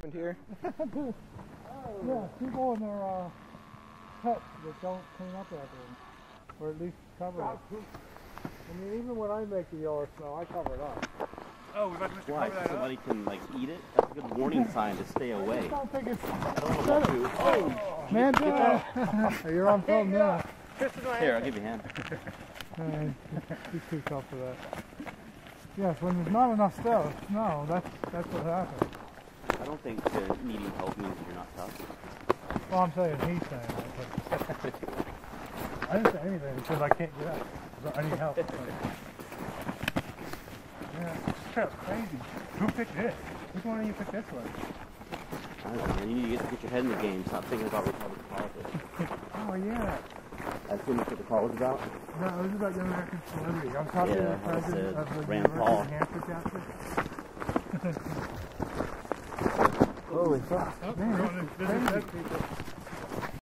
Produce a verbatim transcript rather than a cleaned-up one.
Here? Yeah, people in their uh, pets that don't clean up after them, or at least cover it. I mean, even when I make the yellow snow, I cover it up. Oh, we've got to Why? cover that Somebody up? can like eat it? That's a good warning sign to stay away. I don't think it's... I don't know what to. Oh! Man, get that. You're on film now. Here, I'll give you a hand. Uh, he's too tough for that. Yes, when there's not enough stuff, no, that's, that's what happens. I don't think uh, needing help means you're not tough. Well, I'm saying he's saying that, but I didn't say anything because I can't get up. I need help. Yeah, that's crazy. Who picked this? Which one of you picked this one? I don't know, man. You need to get, get your head in the game. Stop thinking about Republican politics. Oh, yeah. I assume that's what the call was about? No, it was about Young American Celebrity. I was talking Yeah, to the president of of the Rand University Paul. of Hampshire chapter. Holy fuck. Oh, Man, we're going to this is visit crazy. dead people.